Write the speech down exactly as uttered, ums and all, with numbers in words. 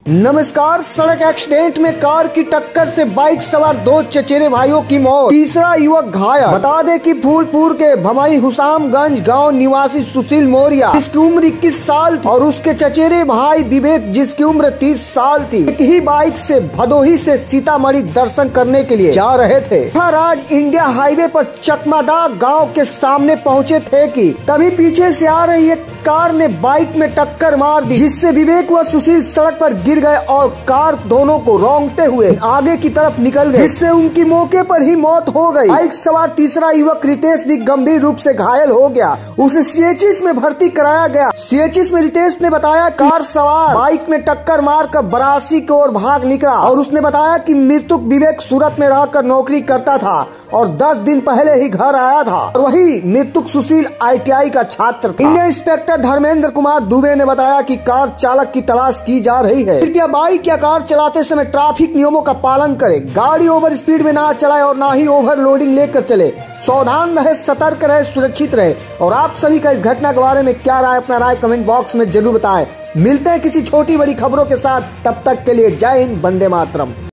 नमस्कार। सड़क एक्सीडेंट में कार की टक्कर से बाइक सवार दो चचेरे भाइयों की मौत, तीसरा युवक घायल। बता दें कि फूलपुर के भमई हुसामगंज गांव निवासी सुशील मौर्य, जिसकी उम्र इक्कीस साल थी, और उसके चचेरे भाई विवेक, जिसकी उम्र तीस साल थी, एक ही बाइक से भदोही से सीतामढ़ी दर्शन करने के लिए जा रहे थे। राज इंडिया हाईवे पर चकमादा गाँव के सामने पहुँचे थे कि तभी पीछे से आ रही एक कार ने बाइक में टक्कर मार दी, जिससे विवेक व सुशील सड़क पर गिर गए और कार दोनों को रोंगते हुए आगे की तरफ निकल गए, जिससे उनकी मौके पर ही मौत हो गई। बाइक सवार तीसरा युवक रितेश भी गंभीर रूप से घायल हो गया, उसे सीएचसी में भर्ती कराया गया। सीएचसी में रितेश ने बताया कार सवार बाइक में टक्कर मारकर वाराणसी की ओर भाग निकला, और उसने बताया कि मृतक विवेक सूरत में रहकर नौकरी करता था और दस दिन पहले ही घर आया था, और वही मृतक सुशील आईटीआई का छात्र था। इंडियन इंस्पेक्टर धर्मेंद्र कुमार दुबे ने बताया कि कार चालक की तलाश की जा रही है। कृपया बाइक या कार चलाते समय ट्रैफिक नियमों का पालन करें, गाड़ी ओवर स्पीड में ना चलाएं और ना ही ओवरलोडिंग लेकर चले। सावधान रहे, सतर्क रहे, सुरक्षित रहे। और आप सभी का इस घटना के बारे में क्या राय, अपना राय कमेंट बॉक्स में जरूर बताएं। मिलते हैं किसी छोटी बड़ी खबरों के साथ, तब तक के लिए जय हिंद, वंदे मातरम।